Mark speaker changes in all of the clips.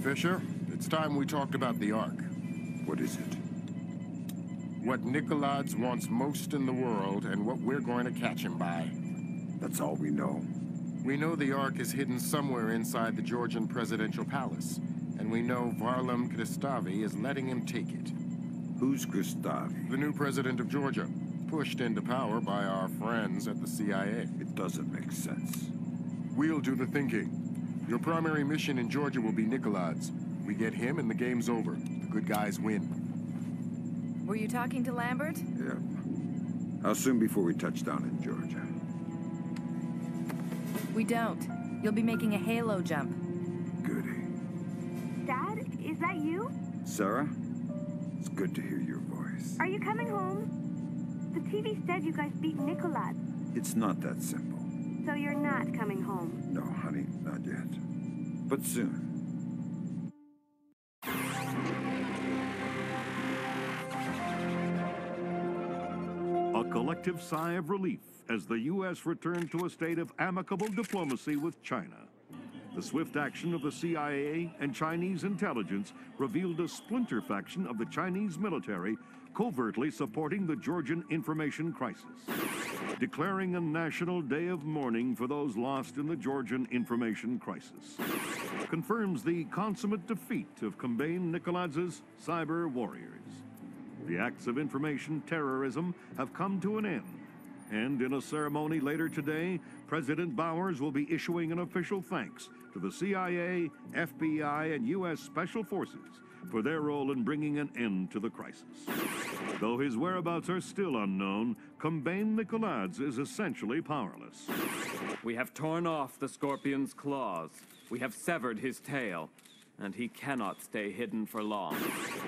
Speaker 1: Fisher, it's time we talked about the Ark.
Speaker 2: What is it?
Speaker 1: What Nikoladze wants most in the world, and what we're going to catch him by.
Speaker 2: That's all we know.
Speaker 1: We know the Ark is hidden somewhere inside the Georgian Presidential Palace, and we know Varlam Christavi is letting him take it.
Speaker 2: Who's Christavi?
Speaker 1: The new president of Georgia, pushed into power by our friends at the CIA.
Speaker 2: It doesn't make sense.
Speaker 1: We'll do the thinking. Your primary mission in Georgia will be Nikoladze. We get him and the game's over. The good guys win.
Speaker 3: Were you talking to Lambert?
Speaker 2: Yeah. How soon before we touch down in Georgia?
Speaker 3: We don't. You'll be making a halo jump.
Speaker 2: Goody.
Speaker 4: Dad, is that you?
Speaker 2: Sarah? It's good to hear your voice.
Speaker 4: Are you coming home? The TV said you guys beat Nikoladze.
Speaker 2: It's not that simple.
Speaker 4: So you're not coming home?
Speaker 2: No, honey, not yet. But soon.
Speaker 5: A collective sigh of relief as the U.S. returned to a state of amicable diplomacy with China. The swift action of the CIA and Chinese intelligence revealed a splinter faction of the Chinese military covertly supporting the Georgian information crisis, declaring a national day of mourning for those lost in the Georgian information crisis. Confirms the consummate defeat of Combined Nikoladze's cyber warriors. The acts of information terrorism have come to an end, and in a ceremony later today, President Bowers will be issuing an official thanks to the CIA, FBI, and U.S. Special Forces for their role in bringing an end to the crisis. Though his whereabouts are still unknown, Combined Nikoladze is essentially powerless.
Speaker 6: We have torn off the scorpion's claws. We have severed his tail, and he cannot stay hidden for long.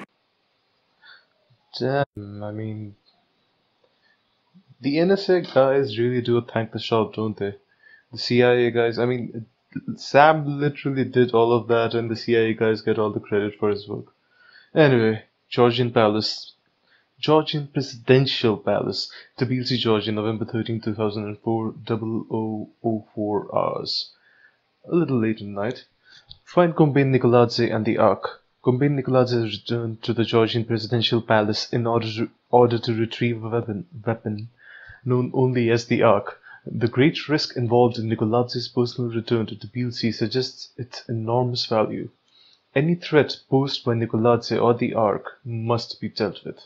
Speaker 7: Damn, I mean, the NSA guys really do a thankless job, don't they? The CIA guys, I mean, Sam literally did all of that, and the CIA guys get all the credit for his work. Anyway, Georgian Presidential Palace, Tbilisi, Georgia, November 13, 2004, 0004 hours. A little late in the night. Find Combined Nikoladze and the Ark. Combined Nikoladze has returned to the Georgian Presidential Palace in order to retrieve a weapon known only as the Ark. The great risk involved in Nikoladze's personal return to Tbilisi suggests its enormous value. Any threat posed by Nikoladze or the Ark must be dealt with.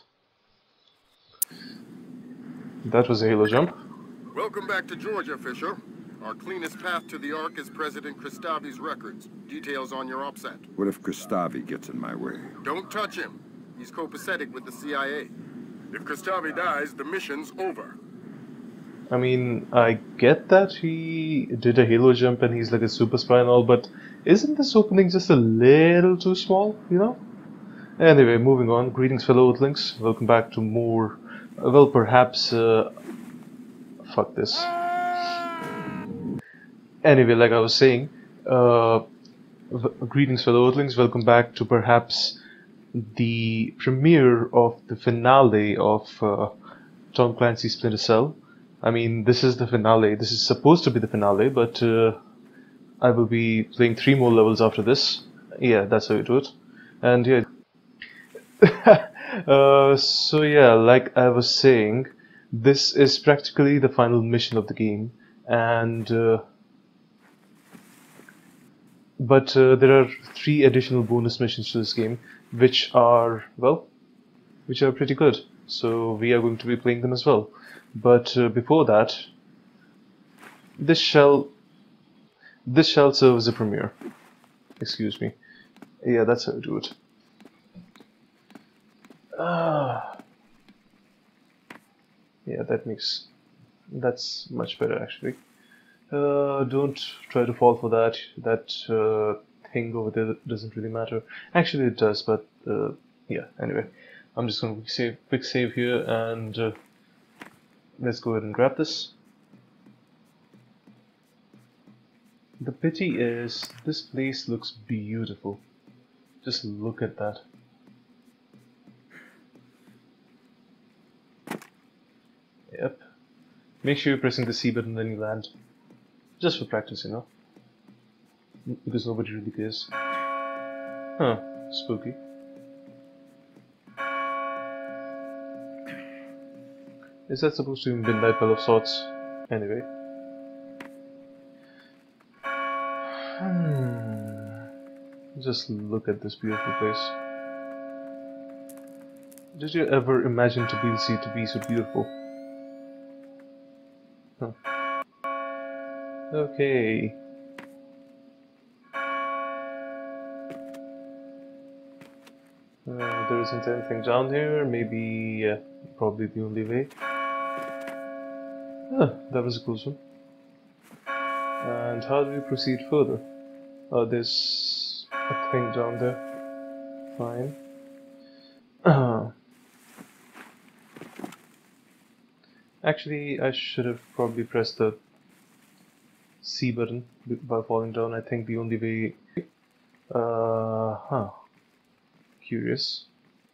Speaker 7: That was a halo jump.
Speaker 1: Welcome back to Georgia, Fisher. Our cleanest path to the Ark is President Christavi's records. Details on your OPSAT.
Speaker 2: What if Christavi gets in my way?
Speaker 1: Don't touch him. He's copacetic with the CIA. If Christavi dies, the mission's over.
Speaker 7: I mean, I get that he did a halo jump and he's like a super spy and all, but isn't this opening just a little too small, you know? Anyway, moving on. Greetings, fellow Earthlings. Welcome back to more, well, perhaps, fuck this. Anyway, like I was saying, greetings, fellow Earthlings. Welcome back to perhaps the premiere of the finale of Tom Clancy's Splinter Cell. I mean, this is the finale. This is supposed to be the finale, but I will be playing 3 more levels after this. Yeah, that's how you do it. And yeah. So yeah, like I was saying, this is practically the final mission of the game, and but there are 3 additional bonus missions to this game, which are, well, which are pretty good. So we are going to be playing them as well. But before that, this shall serve as a premiere. Excuse me. Yeah, that's how I do it. Yeah, that's much better actually. Don't try to fall for that. That thing over there doesn't really matter. Actually, it does, but yeah. Anyway, I'm just going to quick save here, and let's go ahead and grab this. The pity is, this place looks beautiful. Just look at that. Yep. Make sure you're pressing the C button when you land. Just for practice, you know. Because nobody really cares. Huh, spooky. Is that supposed to be midnight bell of sorts? Anyway. Just look at this beautiful place. Did you ever imagine Tbilisi to be so beautiful? Huh. Okay. There isn't anything down here. Maybe, probably the only way. That was a close one. And how do we proceed further? There's a thing down there. Fine. Actually, I should have probably pressed the C button by falling down. I think the only way... Curious.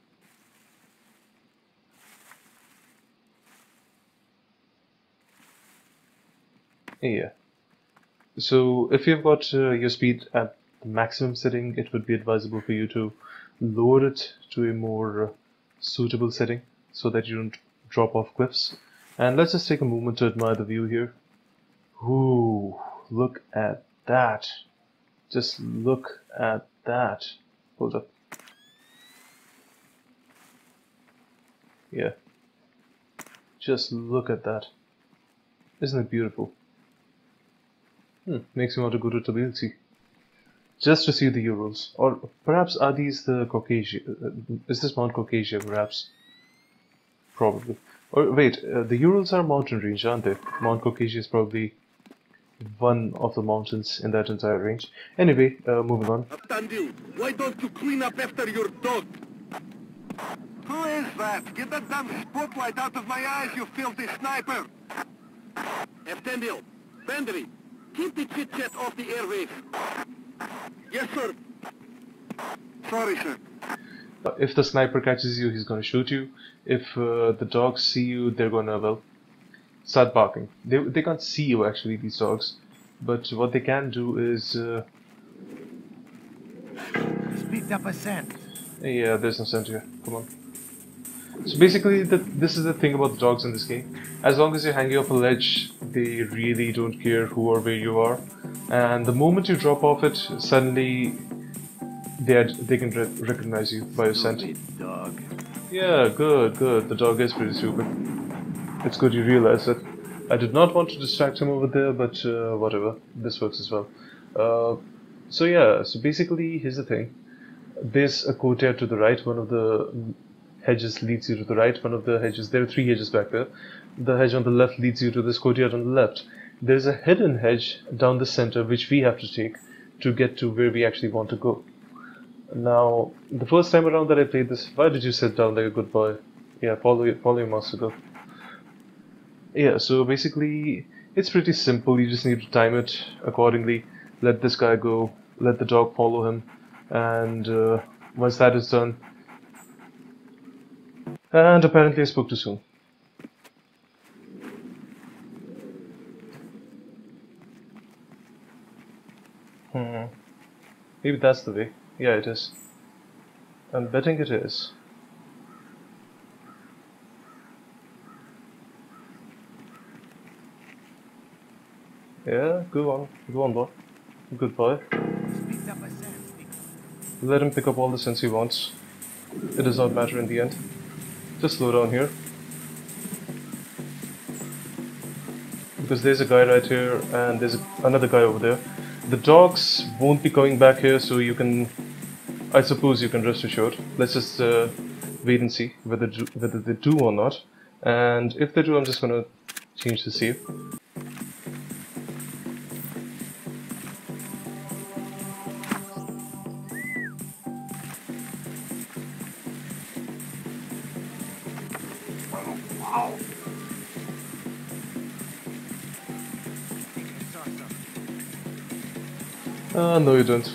Speaker 7: Yeah. So, if you've got your speed at the maximum setting, it would be advisable for you to lower it to a more suitable setting so that you don't drop off cliffs. And let's just take a moment to admire the view here. Ooh, look at that. Just look at that. Hold up. Yeah. Just look at that. Isn't it beautiful? Makes me want to go to Tbilisi. Just to see the Urals. Or perhaps are these the Caucasia? Is this Mount Caucasia perhaps? Probably. Or wait, the Urals are a mountain range, aren't they? Mount Caucasia is probably one of the mountains in that entire range. Anyway, moving on.
Speaker 8: Abtandil, why don't you clean up after your dog? Who is that? Get that damn spotlight out of my eyes, you filthy sniper! Abtandil, Bandri, keep the chit-chat off the airwaves. Yes, sir. Sorry, sir.
Speaker 7: If the sniper catches you, he's gonna shoot you. If the dogs see you, they're gonna, well, start barking. They can't see you actually, these dogs. But what they can do is...
Speaker 8: Speed up a scent.
Speaker 7: Yeah, there's no scent here. Come on. So basically, this is the thing about the dogs in this game. As long as you're hanging off a ledge, they really don't care who or where you are. And the moment you drop off it, suddenly they can recognize you by your scent.
Speaker 8: Dog.
Speaker 7: Yeah, good. The dog is pretty stupid. It's good you realize that. I did not want to distract him over there, but whatever. This works as well. So yeah, so basically, here's the thing. There's a courtyard to the right. One of the hedges leads you to the right. One of the hedges, there are 3 hedges back there. The hedge on the left leads you to this courtyard on the left. There's a hidden hedge down the center which we have to take to get to where we actually want to go. Now, the first time around that I played this, why did you sit down like a good boy? Yeah, follow your master go. Yeah, so basically, it's pretty simple. You just need to time it accordingly. Let this guy go, let the dog follow him, and once that is done... And apparently I spoke too soon. Maybe that's the way. Yeah, it is. I'm betting it is. Yeah, go on, boy. Good boy. Let him pick up all the sense he wants. It does not matter in the end. Just slow down here. Because there's a guy right here and there's another guy over there. The dogs won't be coming back here, so you can... I suppose you can rest assured. Let's just wait and see whether they do or not. And if they do, I'm just gonna change the save. No you don't.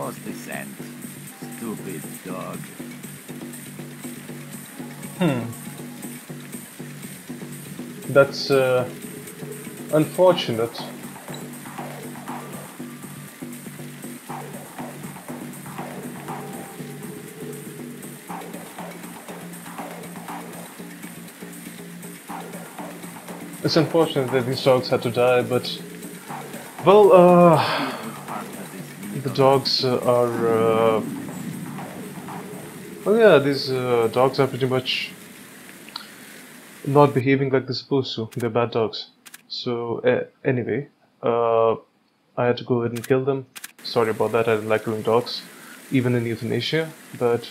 Speaker 9: lost the scent. Stupid dog.
Speaker 7: That's unfortunate. It's unfortunate that these dogs had to die, but well, the dogs are. Well, yeah, these dogs are pretty much not behaving like they're supposed to. They're bad dogs. So anyway, I had to go ahead and kill them. Sorry about that. I didn't like killing dogs, even in euthanasia. But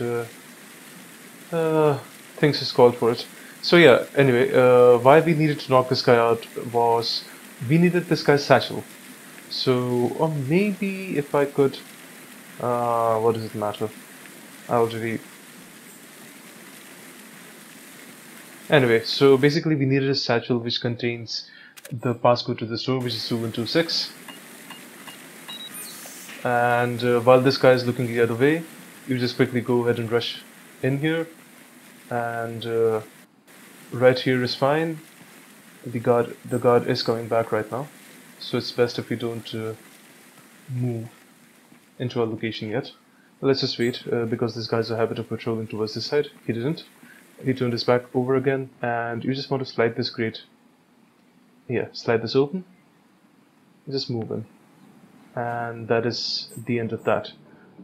Speaker 7: things has called for it. So yeah, anyway, why we needed to knock this guy out was we needed this guy's satchel. So, or maybe if I could, what does it matter? I already... Anyway, so basically we needed a satchel which contains the passcode to the store, which is 2126. And while this guy is looking the other way, you just quickly go ahead and rush in here. And right here is fine. The guard is coming back right now, so it's best if we don't move into our location yet. Let's just wait, because this guy's a habit of patrolling towards this side. He didn't. He turned his back over again, and you just want to slide this crate. Yeah, slide this open. Just move in, and that is the end of that.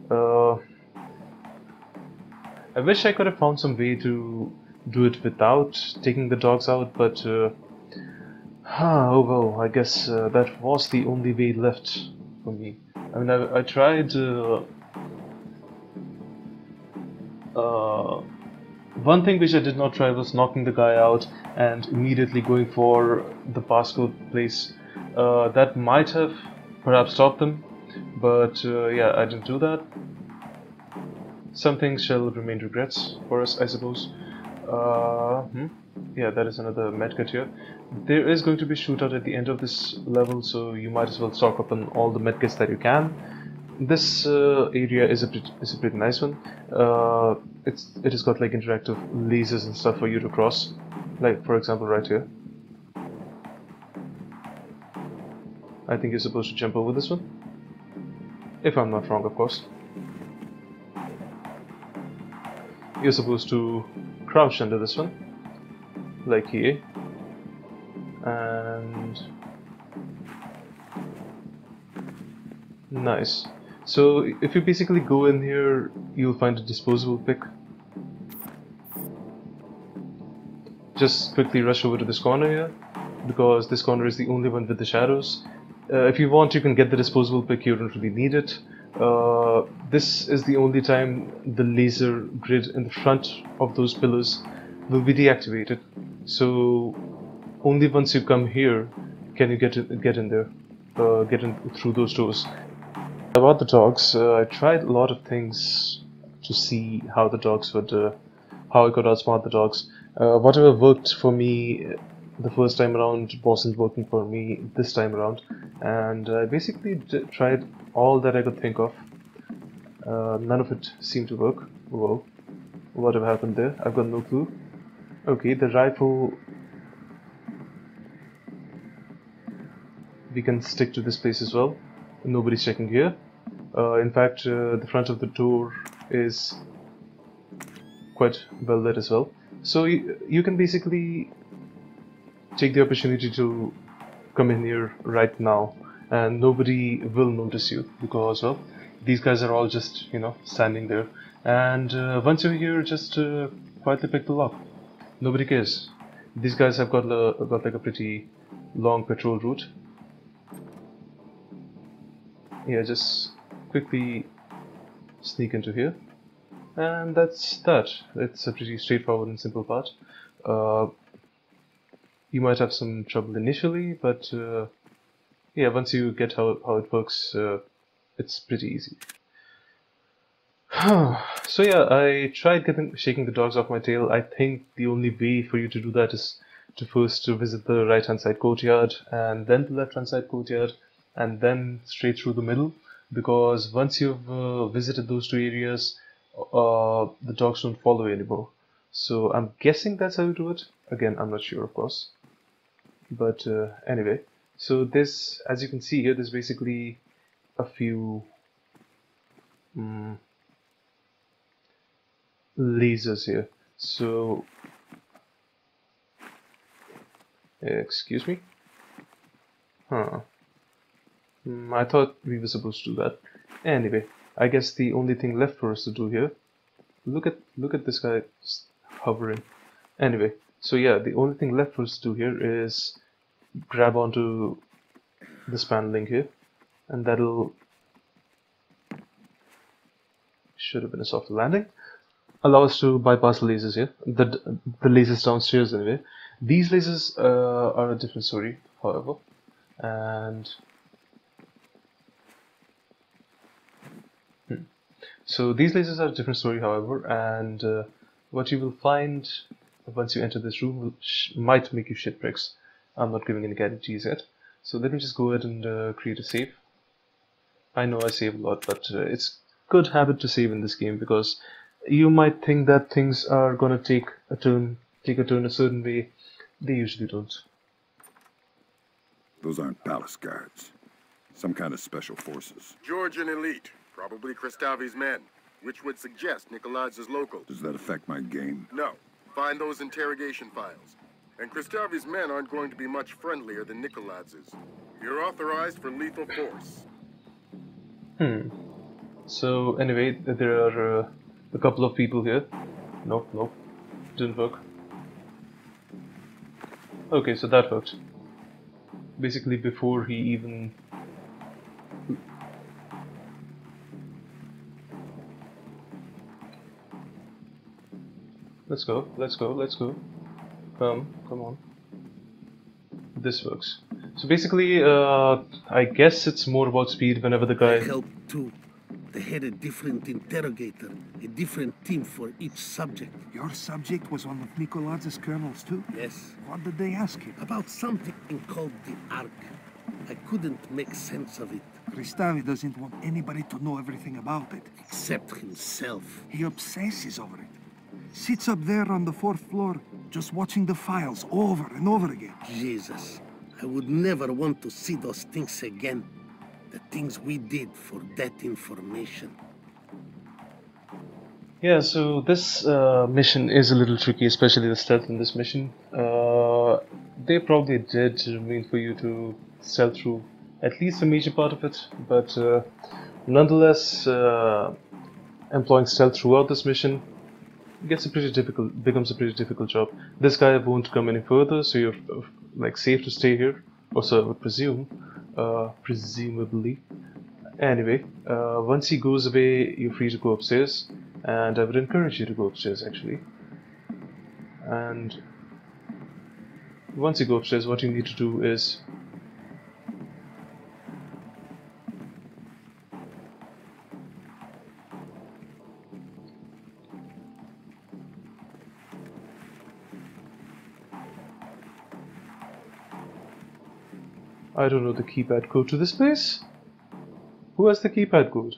Speaker 7: I wish I could have found some way to do it without taking the dogs out, but oh well, I guess that was the only way left for me. I mean, I tried. One thing which I did not try was knocking the guy out and immediately going for the passcode place. That might have perhaps stopped them, but yeah, I didn't do that. Some things shall remain regrets for us, I suppose. Yeah, that is another medkit here. There is going to be a shootout at the end of this level, so you might as well stock up on all the medkits that you can. This area is a pretty nice one. It has got like interactive lasers and stuff for you to cross, like for example right here. I think you're supposed to jump over this one, if I'm not wrong, of course. You're supposed to crouch under this one, like here, and nice. So if you basically go in here, you'll find a disposable pick. Just quickly rush over to this corner here, because this corner is the only one with the shadows. If you want, you can get the disposable pick, you don't really need it. This is the only time the laser grid in the front of those pillars will be deactivated. So only once you come here can you get in there, get in through those doors. About the dogs, I tried a lot of things to see how the dogs would, how I could outsmart the dogs. Whatever worked for me the first time around wasn't working for me this time around, and I basically tried all that I could think of. None of it seemed to work. Whoa, whatever happened there? I've got no clue. Okay, the rifle. We can stick to this place as well. Nobody's checking here. In fact, the front of the door is quite well lit as well. So you can basically take the opportunity to come in here right now, and nobody will notice you, because well, these guys are all just, you know, standing there. And once you're here, just quietly pick the lock. Nobody cares. These guys have got like a pretty long patrol route. Yeah, just quickly sneak into here, and that's that. It's a pretty straightforward and simple part. You might have some trouble initially, but yeah, once you get how it works, it's pretty easy. So yeah, I tried shaking the dogs off my tail. I think the only way for you to do that is to first visit the right hand side courtyard, and then the left hand side courtyard, and then straight through the middle. because once you've visited those two areas, the dogs don't follow you anymore. So I'm guessing that's how you do it. Again, I'm not sure, of course. But anyway, so this, as you can see here, there's basically a few lasers here. So, excuse me? Huh. I thought we were supposed to do that. Anyway, I guess the only thing left for us to do here. Look at this guy hovering. Anyway, so yeah, the only thing left for us to do here is grab onto this paneling here, and that'll should have been a soft landing. Allow us to bypass the lasers here. The lasers downstairs anyway. These lasers are a different story, however, and so these lasers are a different story, however, and what you will find once you enter this room might make you shit bricks. I'm not giving any guarantees yet. So let me just go ahead and create a save. I know I save a lot, but it's good habit to save in this game, because you might think that things are gonna take a turn a certain way. They usually don't.
Speaker 2: Those aren't palace guards. Some kind of special forces.
Speaker 1: Georgian elite, probably Christavi's men, which would suggest Nikoladze's locals.
Speaker 2: Does that affect my game?
Speaker 1: No. Find those interrogation files. And Christavi's men aren't going to be much friendlier than Nikoladze's. You're authorized for lethal force.
Speaker 7: So anyway, there are a couple of people here. Nope, didn't work. Okay, so that worked. Basically, before he even... Let's go. Come on. This works. So basically, I guess it's more about speed whenever the guy...
Speaker 8: I helped too. They had a different interrogator, a different team for each subject.
Speaker 10: Your subject was one of Nikoladze's colonels too?
Speaker 8: Yes.
Speaker 10: What did they ask you?
Speaker 8: About something called the Ark. I couldn't make sense of it.
Speaker 10: Christavi doesn't want anybody to know everything about it.
Speaker 8: Except himself.
Speaker 10: He obsesses over it. Sits up there on the 4th floor, just watching the files over and over again.
Speaker 8: Jesus. I would never want to see those things again. The things we did for that information.
Speaker 7: Yeah, so this mission is a little tricky, especially the stealth in this mission. They probably did mean for you to stealth through at least a major part of it, but nonetheless, employing stealth throughout this mission becomes a pretty difficult job. This guy won't come any further, so you're like safe to stay here, or so I would presume. Presumably. Anyway, once he goes away, you're free to go upstairs, and I would encourage you to go upstairs actually. And once you go upstairs, what you need to do is I don't know the keypad code to this place. Who has the keypad code?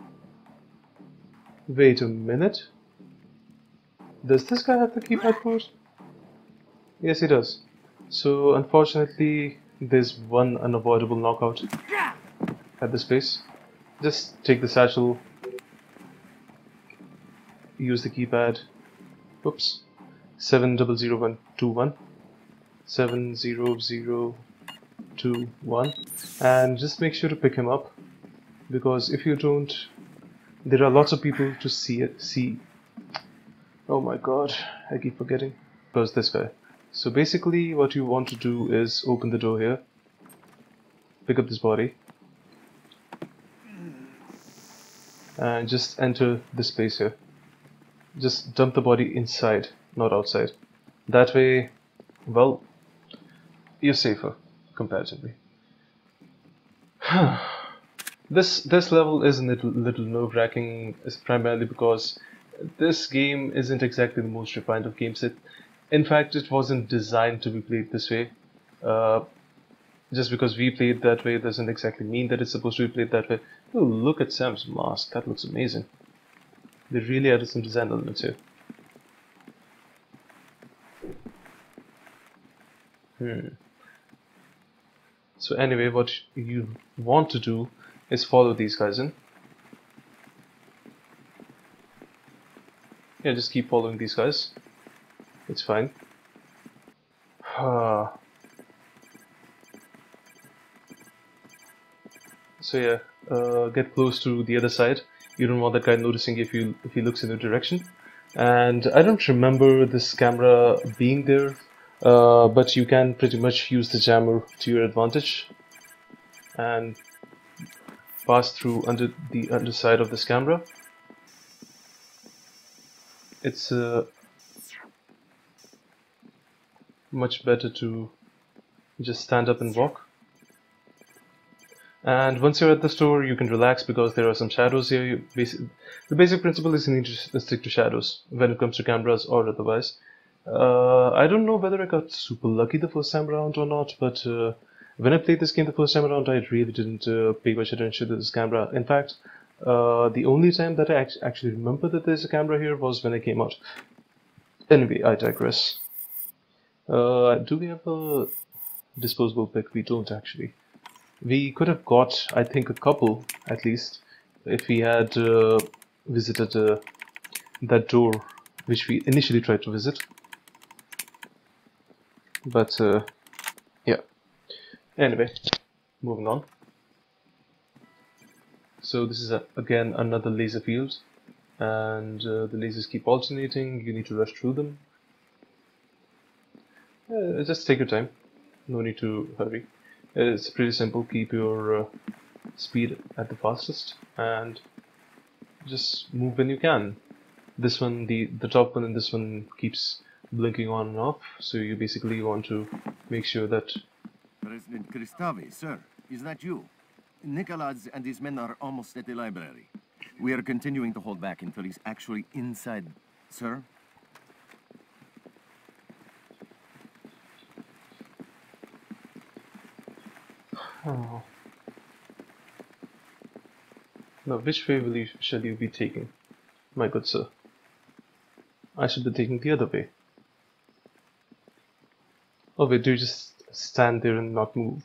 Speaker 7: Wait a minute. Does this guy have the keypad code? Yes, he does. So unfortunately, there's one unavoidable knockout at this place. Just take the satchel. Use the keypad. Oops. 700121. 70021, and just make sure to pick him up, because if you don't, there are lots of people to see. Oh my god, I keep forgetting. Because this guy. So basically what you want to do is open the door here, pick up this body, and just enter this place here. Just dump the body inside, not outside. That way, well, you're safer comparatively. This level is a little nerve-wracking, primarily because this game isn't exactly the most refined of games. In fact, it wasn't designed to be played this way. Just because we played that way doesn't exactly mean that it's supposed to be played that way. Oh, look at Sam's mask. That looks amazing. They really added some design elements here. So anyway, what you want to do is follow these guys in. Yeah, just keep following these guys. It's fine. So yeah, get close to the other side. You don't want that guy noticing if he looks in your direction. And I don't remember this camera being there, but you can pretty much use the jammer to your advantage and pass through under the underside of this camera. It's much better to just stand up and walk. And once you're at the store, you can relax because there are some shadows here. The basic principle is you need to stick to shadows when it comes to cameras or otherwise. I don't know whether I got super lucky the first time around or not, but when I played this game the first time around, I really didn't pay much attention to this camera. In fact, the only time that I actually remember that there's a camera here was when I came out. Anyway, I digress. Do we have a disposable pick? We don't actually. We could have got, I think, a couple at least if we had visited that door which we initially tried to visit. But yeah. Anyway, moving on. So this is again another laser field, and the lasers keep alternating. You need to rush through them. Just take your time. No need to hurry. It's pretty simple. Keep your speed at the fastest and just move when you can. This one, the top one, and this one keeps blinking on and off, so you basically want to make sure that...
Speaker 8: President Christavi, sir, is that you? Nikoladze and his men are almost at the library. We are continuing to hold back until he's actually inside, sir.
Speaker 7: Oh. Now, which way shall you be taking, my good sir? I should be taking the other way. Oh wait, do you just stand there and not move?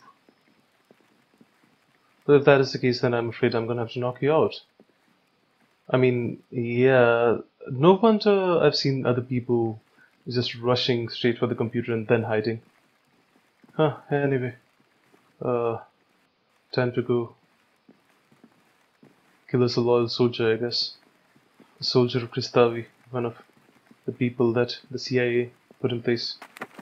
Speaker 7: Well, if that is the case, then I'm afraid I'm gonna have to knock you out. I mean, yeah, no wonder I've seen other people just rushing straight for the computer and then hiding. Huh, anyway. Time to go kill us a loyal soldier, I guess. A soldier of Christavi, one of the people that the CIA put in place.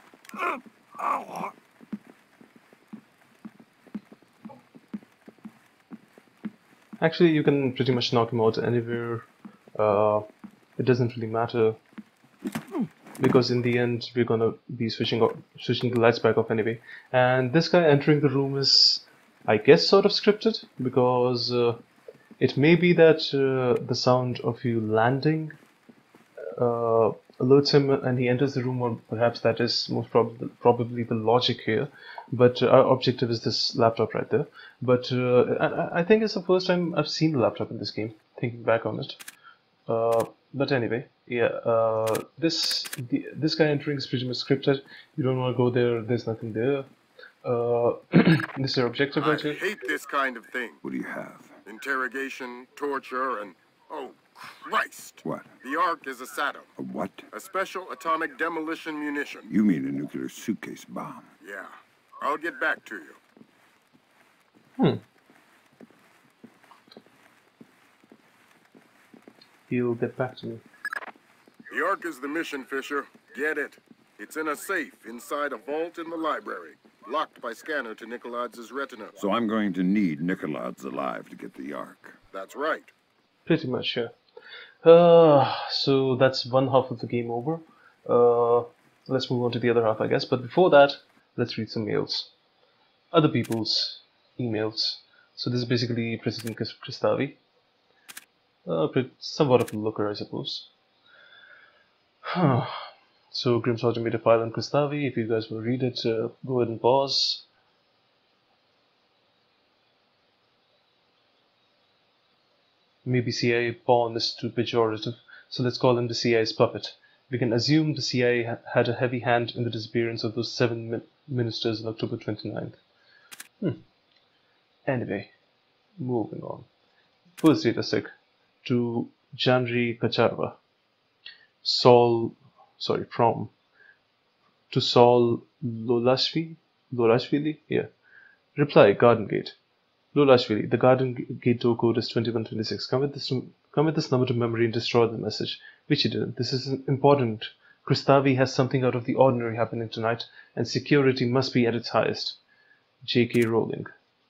Speaker 7: Actually, you can pretty much knock him out anywhere. It doesn't really matter, because in the end we're gonna be switching the lights back off anyway. And this guy entering the room is, I guess, sort of scripted, because it may be that the sound of you landing alerts him and he enters the room, or perhaps that is most probably the logic here. But our objective is this laptop right there. But I think it's the first time I've seen a laptop in this game, thinking back on it. But anyway, yeah, this guy entering is pretty much scripted. You don't want to go there, there's nothing there. This is your objective right here.
Speaker 1: I hate this kind of thing.
Speaker 2: What do you have?
Speaker 1: Interrogation, torture, and... oh, Christ!
Speaker 2: What?
Speaker 1: The Ark is a SADM.
Speaker 2: A what?
Speaker 1: A Special Atomic Demolition Munition.
Speaker 2: You mean a nuclear suitcase bomb?
Speaker 1: Yeah. I'll get back to you.
Speaker 7: He'll get back to me.
Speaker 1: The Ark is the mission, Fisher. Get it. It's in a safe inside a vault in the library, locked by scanner to Nikoladze's retina.
Speaker 2: So I'm going to need Nikoladze alive to get the Ark.
Speaker 1: That's right.
Speaker 7: Pretty much, yeah. So that's one half of the game over. Let's move on to the other half, I guess. But before that, let's read some mails. Other people's emails. So this is basically President Christavi. Somewhat of a looker, I suppose. So Grimfangs made a file on Christavi. If you guys will read it, go ahead and pause. Maybe CIA pawn is too pejorative, so let's call him the CIA's puppet. We can assume the CIA had a heavy hand in the disappearance of those 7 ministers on October 29th. Anyway, moving on. First data sec to Janri Kacharva. To Saul Lolashvili? Yeah. Reply, Garden Gate. Lolashvili, the Garden Gate door code is 2126. Come with this number to memory and destroy the message. Which he didn't. This is important. Christavi has something out of the ordinary happening tonight, and security must be at its highest. J.K. Rowling.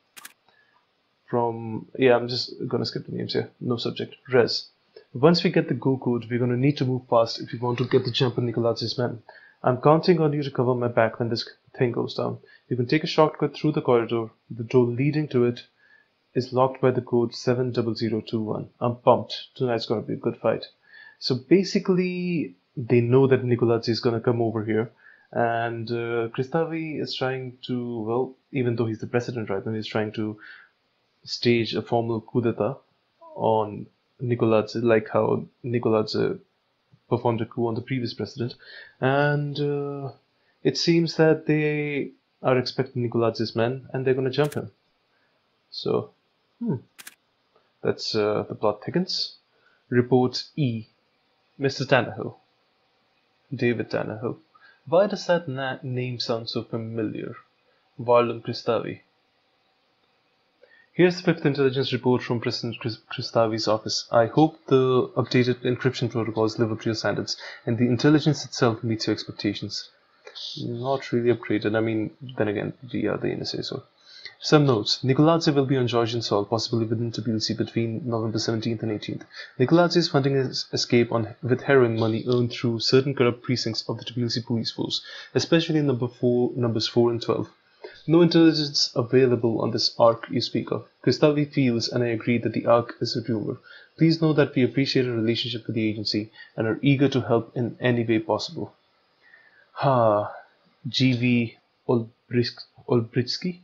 Speaker 7: I'm just gonna skip the names here. No subject. Res. Once we get the go code, we're gonna need to move fast if we want to get the jump on Nikoladze's men. I'm counting on you to cover my back when this thing goes down. You can take a shortcut through the corridor. The door leading to it is locked by the code 70021. I'm pumped. Tonight's gonna be a good fight. So basically, they know that Nikoladze is gonna come over here, and Christavi is trying to, well, even though he's the president right now, he's trying to stage a formal coup d'etat on Nikoladze, like how Nikoladze performed a coup on the previous president, and it seems that they are expecting Nikoladze's men, and they're going to jump him. So, that's the plot thickens. Report E. Mr. Tannehill. David Tannehill. Why does that name sound so familiar? Varlam Christavi. Here's the 5th intelligence report from President Christavi's office. I hope the updated encryption protocols live up to your standards, and the intelligence itself meets your expectations. Not really upgraded. I mean, then again, we are the NSA, so. Some notes. Nikoladze will be on Georgian soil, possibly within Tbilisi between November 17th and 18th. Nikoladze is funding his escape with heroin money earned through certain corrupt precincts of the Tbilisi police force, especially numbers 4 and 12. No intelligence available on this arc you speak of. Christavi feels, and I agree, that the arc is a rumor. Please know that we appreciate our relationship with the agency and are eager to help in any way possible. G.V. Olbritsky?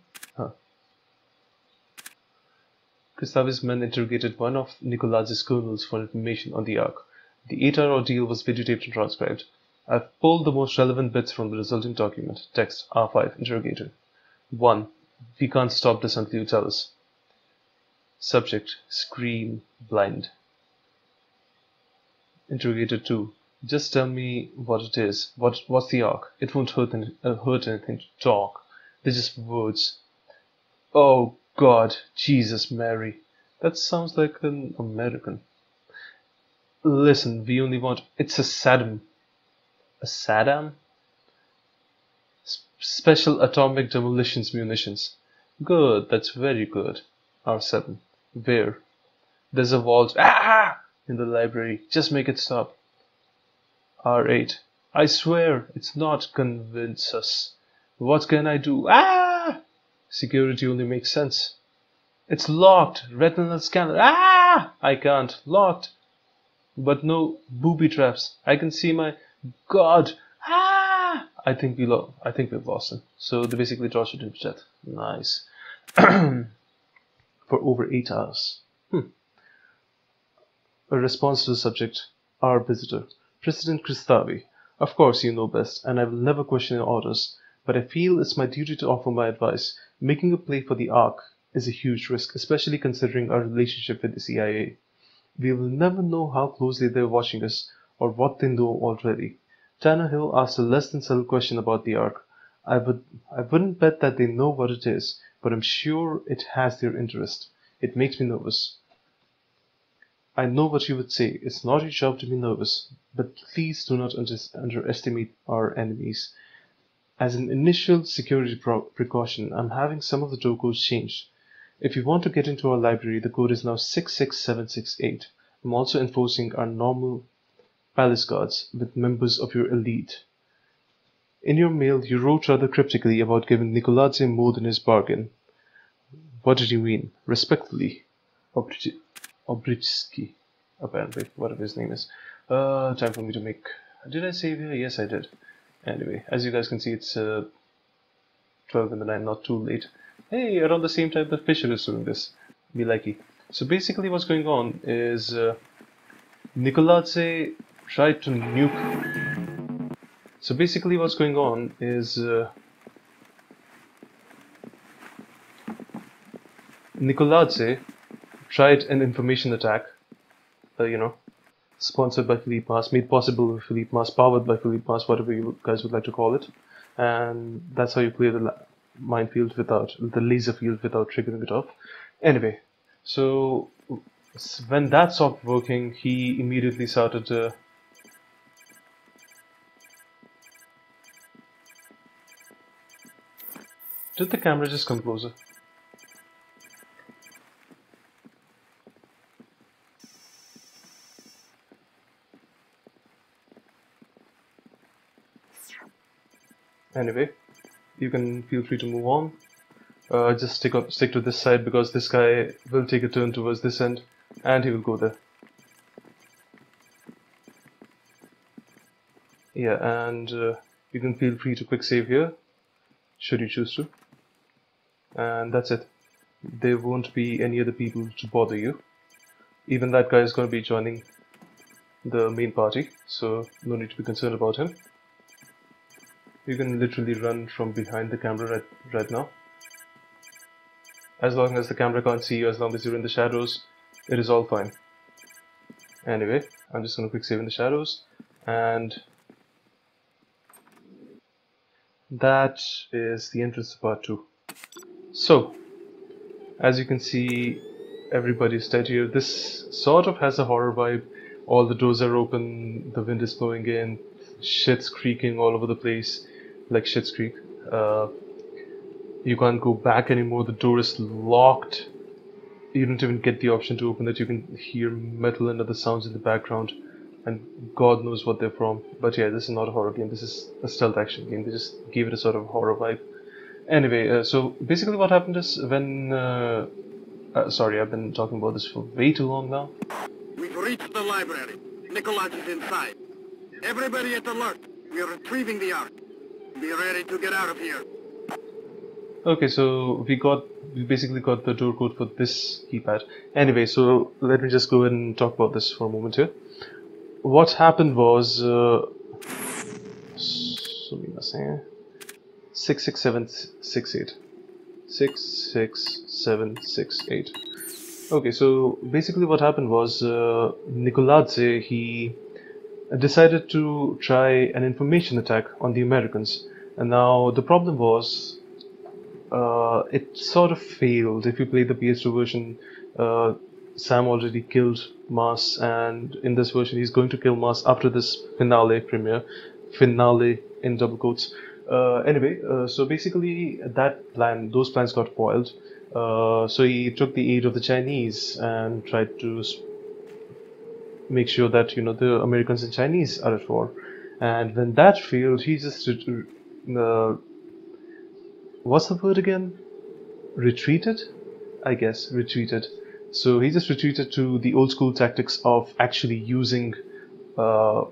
Speaker 7: Christavi's men interrogated one of Nikoladze's colonels for information on the arc. The 8-hour ordeal was videotaped and transcribed. I've pulled the most relevant bits from the resulting document. Text R5 interrogator. 1. We can't stop this until you tell us. Subject. Scream. Blind. Interrogator 2. Just tell me what it is. What's the arc? It won't hurt anything to talk. They're just words. Oh God, Jesus Mary. That sounds like an American. Listen, we only want... It's a SADM. A SADM? Special Atomic Demolitions Munitions. Good, that's very good. R7. Where? There's a vault in the library. Just make it stop. R8. I swear, it's not. Convince us. What can I do? Security only makes sense. It's locked. Retinal scanner. I can't. Locked. But no booby traps. I can see my... God. I think we've lost him. So they basically tortured him to death. Nice. For over 8 hours. A response to the subject. Our visitor. President Christavi. Of course you know best, and I will never question your orders. But I feel it's my duty to offer my advice. Making a play for the Ark is a huge risk, especially considering our relationship with the CIA. We will never know how closely they're watching us, or what they know already. Tannehill asked a less than subtle question about the Ark. I wouldn't bet that they know what it is, but I'm sure it has their interest. It makes me nervous. I know what you would say. It's not your job to be nervous, but please do not underestimate our enemies. As an initial security precaution, I'm having some of the door codes changed. If you want to get into our library, the code is now 66768. I'm also enforcing our normal palace guards with members of your elite. In your mail, you wrote rather cryptically about giving Nikoladze more than his bargain. What did you mean? Respectfully, Obritsky, apparently, whatever his name is. Time for me to make... Did I save here? Yes, I did. Anyway, as you guys can see, it's 12 in the night, not too late. Hey, around the same time that Fisher is doing this. Be likey. So basically what's going on is Nikoladze tried to nuke. So basically what's going on is Nikoladze tried an information attack, you know, sponsored by Philippe Mars, made possible by Philippe Mars, powered by Philippe Mars, whatever you guys would like to call it. And that's how you play the minefield without, the laser field without triggering it off. Anyway, so when that stopped working, he immediately started did the camera just come closer? Anyway, you can feel free to move on. Just stick to this side because this guy will take a turn towards this end and he will go there. Yeah, and you can feel free to quick save here should you choose to. And that's it. There won't be any other people to bother you. Even that guy is going to be joining the main party, so no need to be concerned about him. You can literally run from behind the camera right now. As long as the camera can't see you, as long as you're in the shadows, it is all fine. Anyway, I'm just going to quick save in the shadows, and that is the entrance to part 2. So, as you can see, everybody's dead here. This sort of has a horror vibe. All the doors are open, the wind is blowing in, shit's creaking all over the place, like Shit's Creek. You can't go back anymore, the door is locked. You don't even get the option to open it. You can hear metal and other sounds in the background, and God knows what they're from. But yeah, this is not a horror game, this is a stealth action game. They just gave it a sort of horror vibe. Anyway, so basically what happened is when... sorry, I've been talking about this for way too long now.
Speaker 8: We've reached the library. Nikoladze is inside. Everybody at alert. We are retrieving the Ark. Be ready to get out of here.
Speaker 7: Okay, so we basically got the door code for this keypad. Anyway, so let me just go ahead and talk about this for a moment here. What happened was 66768. 66768. Okay, so basically what happened was Nikoladze, he decided to try an information attack on the Americans. And now the problem was it sort of failed. If you play the PS2 version, Sam already killed Mars, and in this version he's going to kill Mars after this finale premiere. Finale in double quotes. Anyway, so basically those plans got foiled. So he took the aid of the Chinese and tried to make sure that, you know, the Americans and Chinese are at war. And when that failed, he just what's the word again? Retreated? I guess, retreated. So he just retreated to the old school tactics of actually using a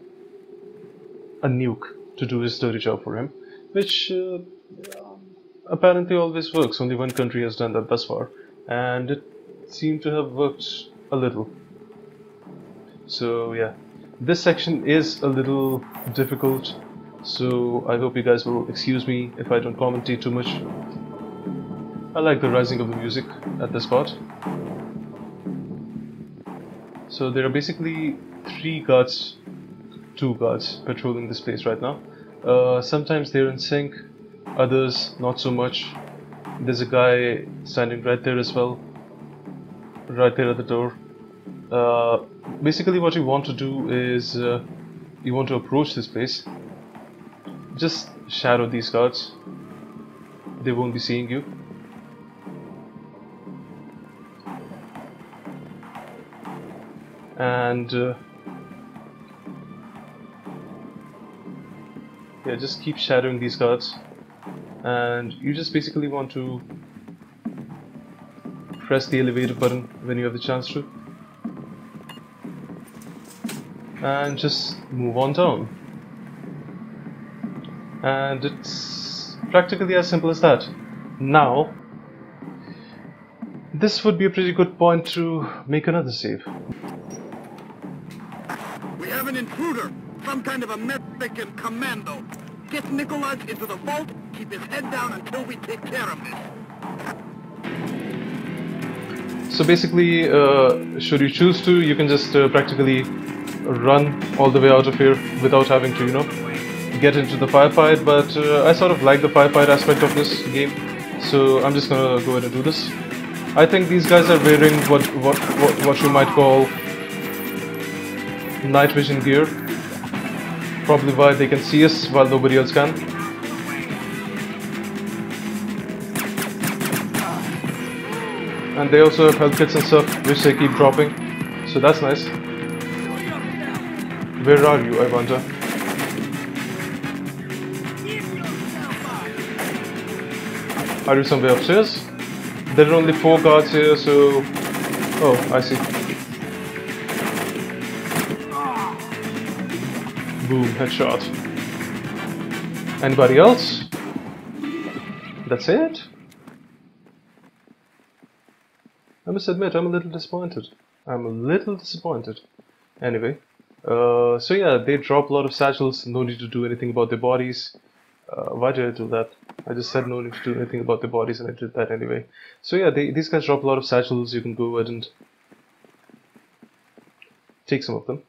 Speaker 7: nuke to do his dirty job for him, which apparently always works. Only one country has done that thus far, and it seemed to have worked a little. So yeah, this section is a little difficult, so I hope you guys will excuse me if I don't commentate too much. I like the rising of the music at this part. So there are basically 2 guards patrolling this place right now. Sometimes they're in sync, others not so much. There's a guy standing right there as well, right there at the door. Basically what you want to do is you want to approach this place. Just shadow these guards. They won't be seeing you. And yeah, just keep shadowing these guards, and you just basically want to press the elevator button when you have the chance to, and just move on down. And it's practically as simple as that. Now, this would be a pretty good point to make another save.
Speaker 8: We have an intruder, some kind of a Mexican commando. Get Nikoladze into the vault, keep his head down until we take care of this.
Speaker 7: So basically, should you choose to, you can just practically run all the way out of here without having to, you know, get into the firefight. But I sort of like the firefight aspect of this game, so I'm just gonna go ahead and do this. I think these guys are wearing what you might call night vision gear. Probably why they can see us while nobody else can. And they also have health kits and stuff, which they keep dropping. So that's nice. Where are you, I wonder? Are you somewhere upstairs? There are only 4 guards here, so... Oh, I see. Boom, headshot. Anybody else? That's it? I must admit, I'm a little disappointed. Anyway, so yeah, they drop a lot of satchels, no need to do anything about their bodies. Why did I do that? I just said no need to do anything about their bodies and I did that anyway. So yeah, these guys drop a lot of satchels, you can go ahead and take some of them.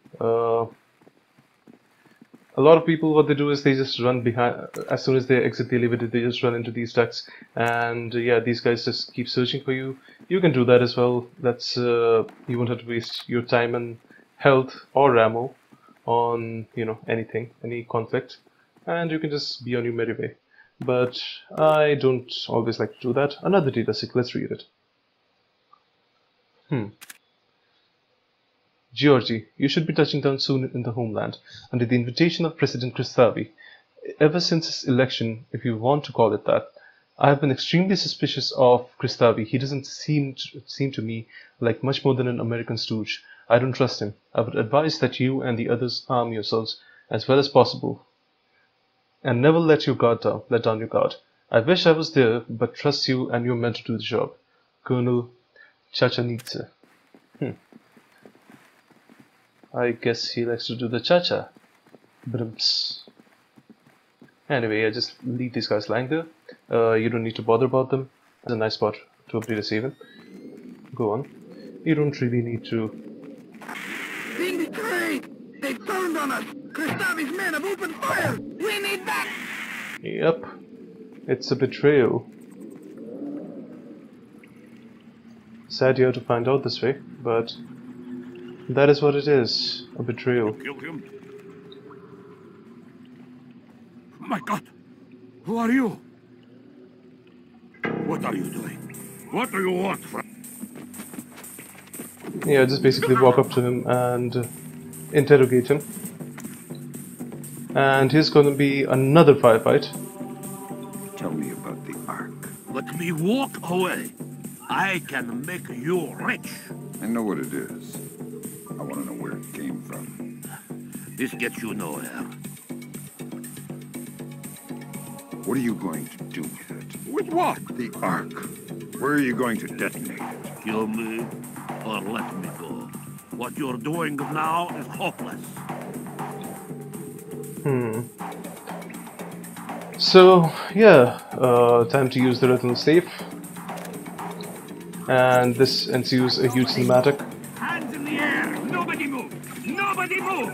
Speaker 7: A lot of people, what they do is they just run behind, as soon as they exit the elevator, they just run into these ducts, and yeah, these guys just keep searching for you. You can do that as well. That's you won't have to waste your time and health or ammo on, you know, anything, any conflict, and you can just be on your merry way. But I don't always like to do that. Another data sick, let's read it. Georgie, you should be touching down soon in the homeland, under the invitation of President Christavi. Ever since his election, if you want to call it that, I have been extremely suspicious of Christavi. He doesn't seem to me like much more than an American stooge. I don't trust him. I would advise that you and the others arm yourselves as well as possible, and never let down your guard. I wish I was there, but trust you and you're meant to do the job. Colonel Chachanidze. I guess he likes to do the cha-cha. Brimps. Anyway, I just leave these guys lying there. You don't need to bother about them. That's a nice spot to update a save. Go on. You don't really need to.
Speaker 8: Being betrayed! They turned on us! Christavi's men have opened fire! We need back!
Speaker 7: Yep. It's a betrayal. Sad you have to find out this way, but that is what it is, a betrayal.
Speaker 11: You killed him? My God! Who are you? What are you doing? What do you want from?
Speaker 7: Yeah, just basically walk up to him and interrogate him. And here's gonna be another firefight.
Speaker 9: Tell me about the Ark.
Speaker 11: Let me walk away. I can make you rich.
Speaker 2: I know what it is. I want to know where it came from.
Speaker 11: This gets you nowhere.
Speaker 2: What are you going to do with it?
Speaker 11: With what?
Speaker 2: The Ark. Where are you going to detonate it?
Speaker 11: Kill me or let me go. What you're doing now is hopeless.
Speaker 7: So, yeah, time to use the retinal safe. And this ensues a huge cinematic.
Speaker 11: Hands in the air! Nobody move! Nobody move!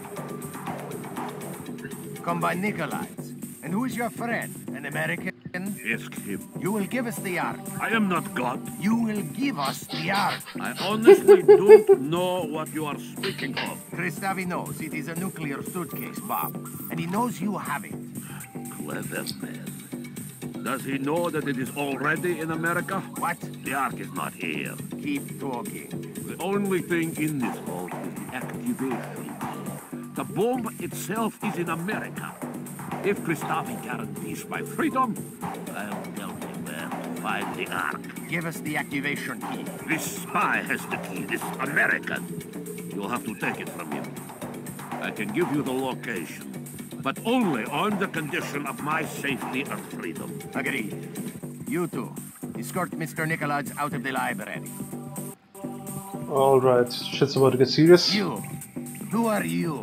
Speaker 12: Come by Nikoladze. And who is your friend? An American?
Speaker 11: Ask him.
Speaker 12: You will give us the Ark.
Speaker 11: I am not God.
Speaker 12: You will give us the Ark.
Speaker 11: I honestly don't know what you are speaking of.
Speaker 12: Christavi knows it is a nuclear suitcase bomb, and he knows you have it.
Speaker 11: Clever man. Does he know that it is already in America?
Speaker 12: What?
Speaker 11: The Ark is not here.
Speaker 12: Keep talking.
Speaker 11: The only thing in this vault is the activation. The bomb itself is in America. If Christavi guarantees my freedom, I'll tell him where to find the Ark.
Speaker 12: Give us the activation key.
Speaker 11: This spy has the key, this American. You'll have to take it from him. I can give you the location, but only on the condition of my safety and freedom.
Speaker 12: Agreed. You two, Escort Mr. Nikoladze out of the library.
Speaker 7: Alright, shit's about to get serious.
Speaker 12: You. Who are you?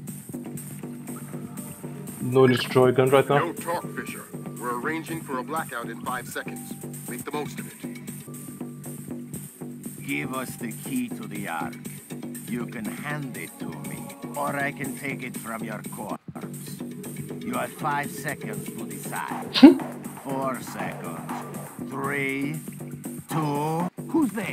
Speaker 7: No need to draw a gun right now.
Speaker 1: No talk, Fisher. We're arranging for a blackout in 5 seconds. Make the most of it.
Speaker 12: Give us the key to the Ark. You can hand it to me, or I can take it from your corpse. You have 5 seconds to decide. 4 seconds. 3, 2... Who's there?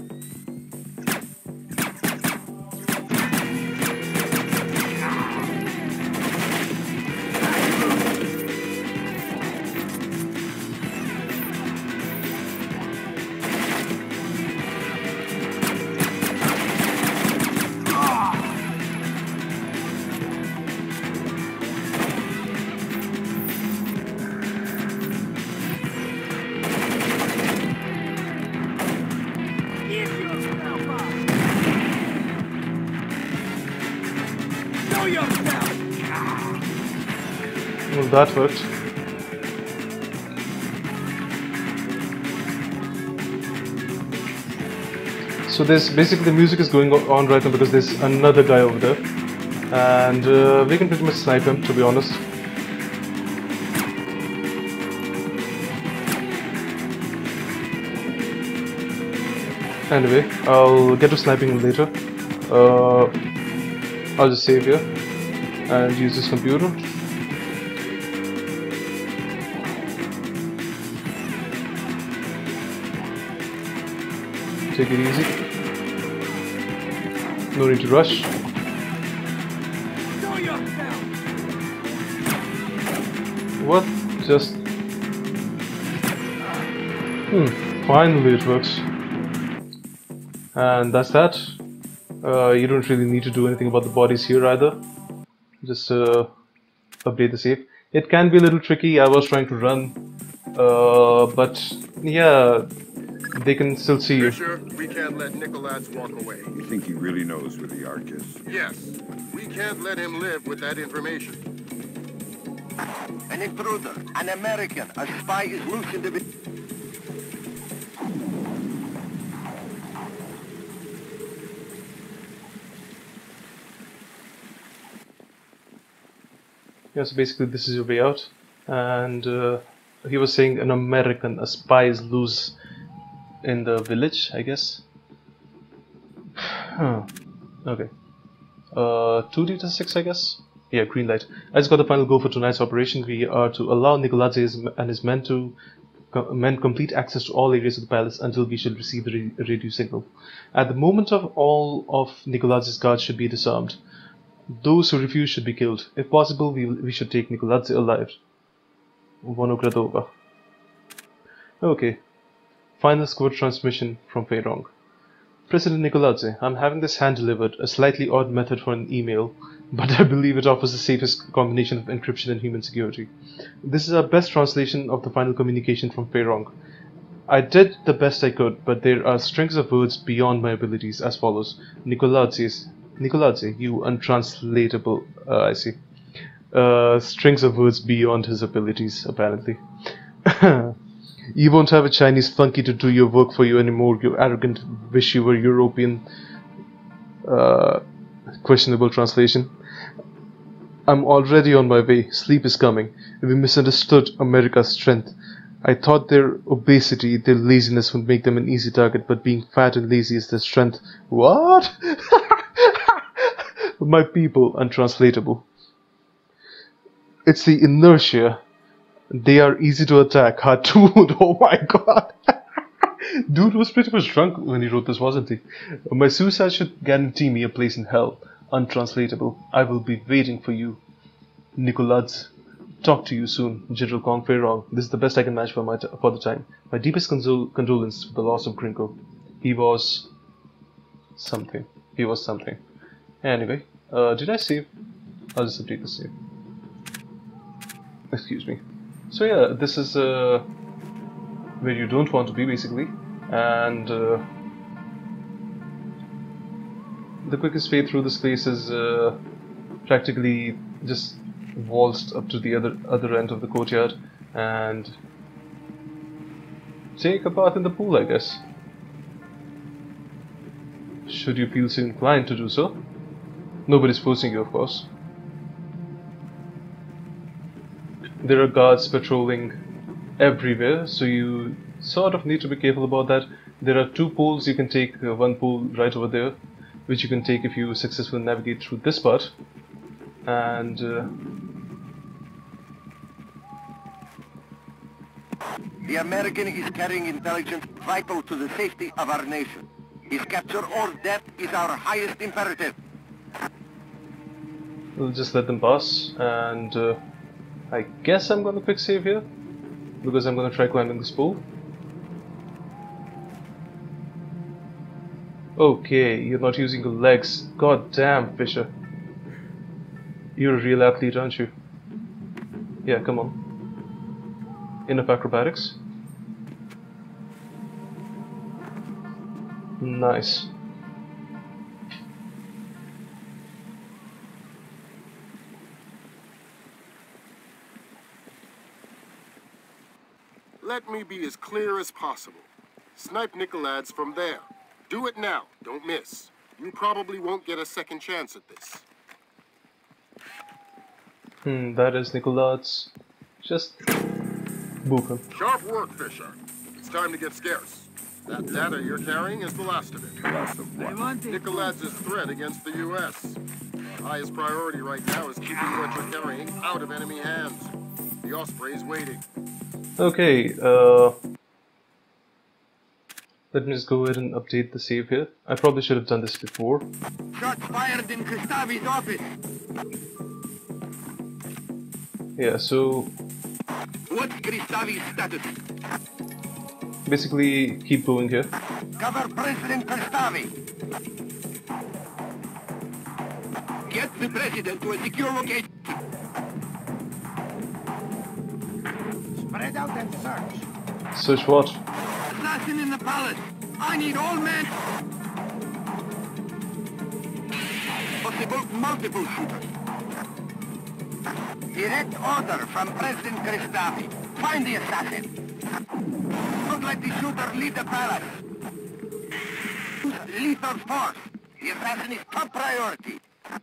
Speaker 7: Well, that worked. So there's basically the music is going on right now because there's another guy over there, and we can pretty much snipe him, to be honest. Anyway, I'll get to sniping him later. I'll just save here and use this computer. Take it easy. No need to rush. What? Just... finally it works. And that's that. You don't really need to do anything about the bodies here either. Just update the save. It can be a little tricky. I was trying to run, but yeah, they can still see you.
Speaker 1: Fisher, we can't let Nikoladze walk away.
Speaker 2: You think he really knows where the Ark is?
Speaker 1: Yes, we can't let him live with that information.
Speaker 8: An intruder, an American, a spy is loose in the...
Speaker 7: Yeah, so basically this is your way out, and he was saying an American, a spy is loose in the village, I guess. Okay. 2D to 6, I guess? Yeah, green light. I just got the final go for tonight's operation. We are to allow Nikoladze and his men complete access to all areas of the palace until we should receive the radio signal. At the moment all of Nikoladze's guards should be disarmed. Those who refuse should be killed. If possible, we should take Nikoladze alive. Vonogradova. Okay. Final squad transmission from Feirong. President Nikoladze, I'm having this hand-delivered, a slightly odd method for an email, but I believe it offers the safest combination of encryption and human security. This is our best translation of the final communication from Feirong. I did the best I could, but there are strings of words beyond my abilities as follows. Nikoladze, you untranslatable, I see. Strings of words beyond his abilities, apparently. You won't have a Chinese flunky to do your work for you anymore, you arrogant, wish you were European. Questionable translation. I'm already on my way, sleep is coming. We misunderstood America's strength. I thought their obesity, their laziness would make them an easy target, but being fat and lazy is their strength. What? My people, untranslatable. It's the inertia. They are easy to attack, hard to wound. Oh my god. Dude was pretty much drunk when he wrote this, wasn't he? My suicide should guarantee me a place in hell. Untranslatable. I will be waiting for you. Nikoladze. Talk to you soon. General Kong Feirong. This is the best I can manage for the time. My deepest condolences for the loss of Gringo. He was... something. He was something. Anyway, did I save? I'll just update the save. Excuse me. So yeah, this is where you don't want to be, basically, and the quickest way through this place is practically just waltzed up to the other end of the courtyard, and take a bath in the pool, I guess. Should you feel so inclined to do so. Nobody's forcing you, of course. There are guards patrolling everywhere, so you sort of need to be careful about that. There are 2 poles you can take, one pole right over there, which you can take if you successfully navigate through this part. And
Speaker 8: the American is carrying intelligence vital to the safety of our nation. His capture or death is our highest imperative.
Speaker 7: we'll just let them pass, and I guess I'm gonna quick save here, because I'm gonna try climbing this pole. Okay, you're not using your legs. God damn, Fisher. You're a real athlete, aren't you? Yeah, come on. Enough acrobatics. Nice.
Speaker 1: Let me be as clear as possible. Snipe Nikoladze from there. Do it now. Don't miss. You probably won't get a second chance at this.
Speaker 7: That is Nikoladze. Just boop him.
Speaker 1: Sharp work, Fisher. It's time to get scarce. That data you're carrying is the last of it.
Speaker 9: The last of what?
Speaker 1: Nikoladze's threat against the U.S. Our highest priority right now is keeping what you're carrying out of enemy hands. The Osprey's waiting.
Speaker 7: Okay, let me just go ahead and update the save here. I probably should have done this before.
Speaker 8: Shots fired in Christavi's office.
Speaker 7: Yeah, so
Speaker 8: What's Christavi's status?
Speaker 7: basically keep going here.
Speaker 8: Cover President Christavi. Get the president to a secure location. Spread out and search.
Speaker 7: Search what?
Speaker 8: Assassin in the palace. I need all men. Possible multiple shooters. Direct order from President Christavi. Find the assassin. Don't let the shooter leave the palace. Lethal force. The assassin is top priority.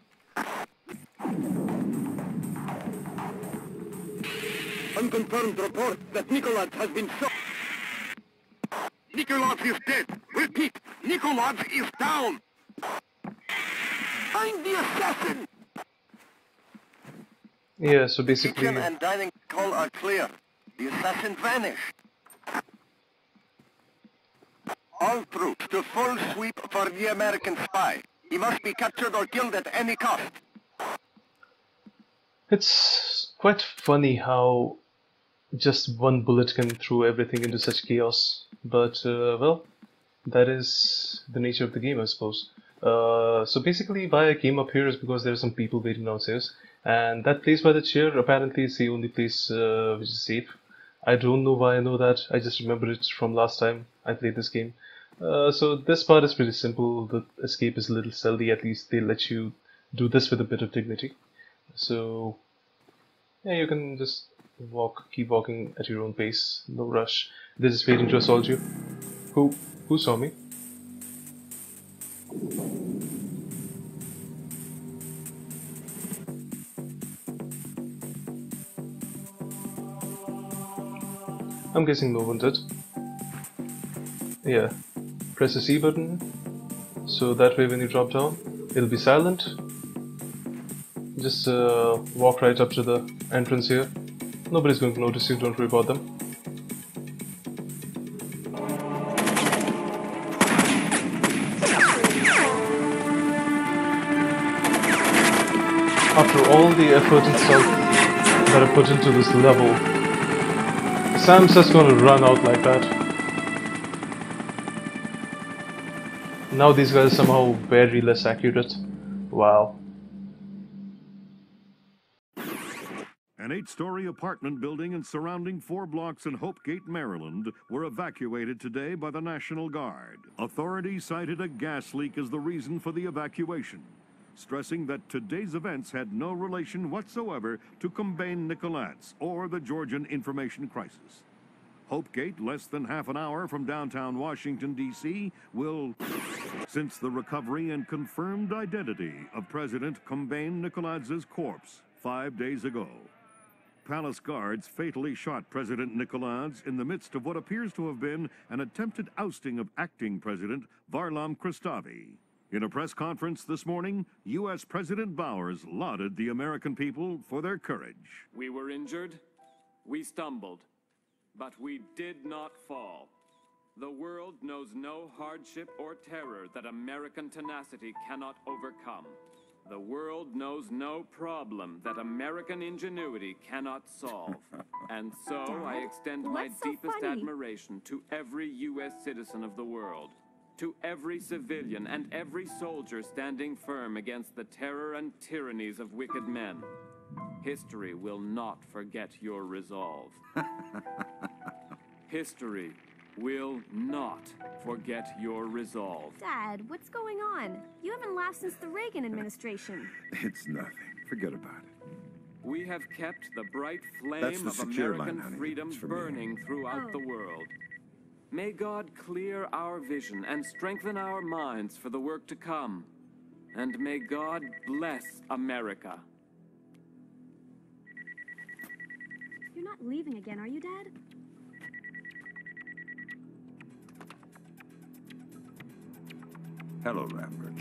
Speaker 8: Unconfirmed report that Nikoladze has been shot. Nikoladze is dead. Repeat, Nikoladze is down. Find the assassin.
Speaker 7: Yeah, so basically
Speaker 8: Kitchen and dining hall are clear. The assassin vanished. All troops to full sweep for the American spy. He must be captured or killed at any cost.
Speaker 7: it's quite funny how just one bullet can throw everything into such chaos. But well, that is the nature of the game, I suppose. So basically why I came up here is because there are some people waiting downstairs, and that place by the chair apparently is the only place which is safe. I don't know why I know that, I just remember it from last time I played this game. So this part is pretty simple, the escape is a little stealthy, at least they let you do this with a bit of dignity. So yeah, you can just keep walking at your own pace, no rush. They're just waiting to assault you. Who saw me? I'm guessing no one did. Yeah, press the C button, so that way when you drop down, it'll be silent. Just walk right up to the entrance here. Nobody's going to notice you, don't worry about them. After all the effort and stuff that I put into this level, Sam's just gonna run out like that. Now these guys are somehow very less accurate. Wow.
Speaker 5: An 8-story apartment building and surrounding 4 blocks in Hopegate, Maryland, were evacuated today by the National Guard. Authorities cited a gas leak as the reason for the evacuation, stressing that today's events had no relation whatsoever to Combine Nikoladze or the Georgian information crisis. Hope Gate, less than half an hour from downtown Washington, D.C., will, since the recovery and confirmed identity of President Nikoladze's corpse 5 days ago. Palace guards fatally shot President Nikoladze in the midst of what appears to have been an attempted ousting of acting President Varlam Christavi. In a press conference this morning, U.S. President Bowers lauded the American people for their courage.
Speaker 6: We were injured, we stumbled, but we did not fall. The world knows no hardship or terror that American tenacity cannot overcome. The world knows no problem that American ingenuity cannot solve. And so I extend my deepest admiration to every U.S. citizen of the world, to every civilian and every soldier standing firm against the terror and tyrannies of wicked men. History will not forget your resolve. History will not forget your resolve.
Speaker 13: Dad, what's going on? You haven't laughed since the Reagan administration.
Speaker 2: It's nothing. Forget about it.
Speaker 6: We have kept the bright flame of American freedom burning throughout the world. May God clear our vision and strengthen our minds for the work to come. And may God bless America.
Speaker 13: You're not leaving again, are you, Dad?
Speaker 2: Hello, Lambert.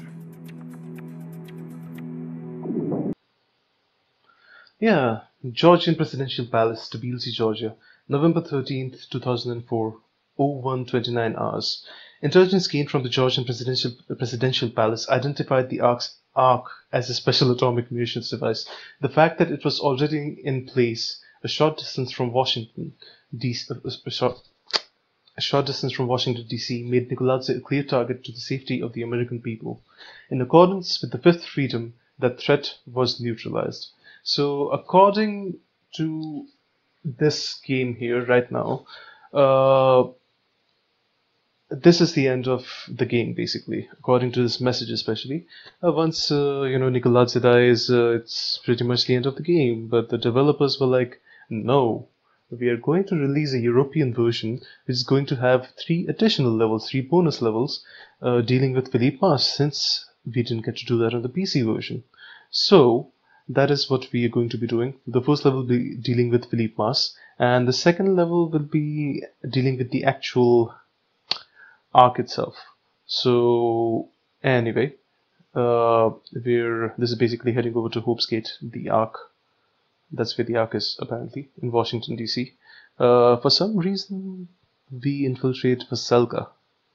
Speaker 7: Yeah, Georgian Presidential Palace, Tbilisi, Georgia, November 13th, 2004, 01:29 hours. Intelligence gained from the Georgian Presidential Palace identified the Ark as a Special Atomic Munitions device. The fact that it was already in place a short distance from Washington, D.C. made Nikoladze a clear target to the safety of the American people. In accordance with the fifth freedom, that threat was neutralized. So according to this game here right now, this is the end of the game basically, according to this message especially. Once Nikoladze dies, it's pretty much the end of the game. But the developers were like, no, we are going to release a European version which is going to have 3 additional levels, 3 bonus levels dealing with Philippe Mars, since we didn't get to do that on the PC version. So that is what we are going to be doing. The first level will be dealing with Philippe Mars, and the second level will be dealing with the actual Ark itself. So anyway, this is basically heading over to Hope's Gate, the Ark. That's where the Ark is, apparently, in Washington, D.C. For some reason, we infiltrate Vaselka.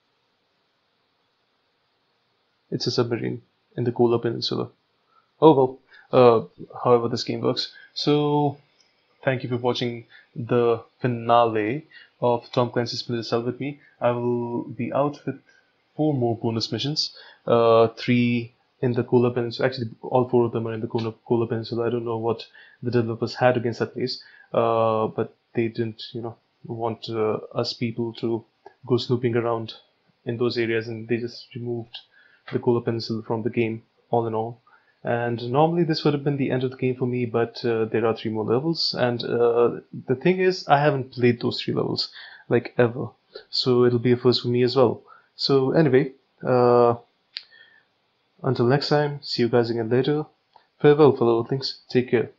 Speaker 7: It's a submarine in the Kola Peninsula. Oh well, however this game works. So, thank you for watching the finale of Tom Clancy's Splinter Cell with me. I will be out with 4 more bonus missions. 3 in the Kola Peninsula. Actually, all 4 of them are in the Kola Peninsula. I don't know what the developers had against that place, but they didn't, want us people to go snooping around in those areas, and they just removed the Kola Peninsula from the game, all in all. And normally this would have been the end of the game for me, but there are 3 more levels, and the thing is, I haven't played those 3 levels, like, ever. So it'll be a first for me as well. So anyway, until next time, see you guys again later. Farewell, fellow Earthlings. Take care.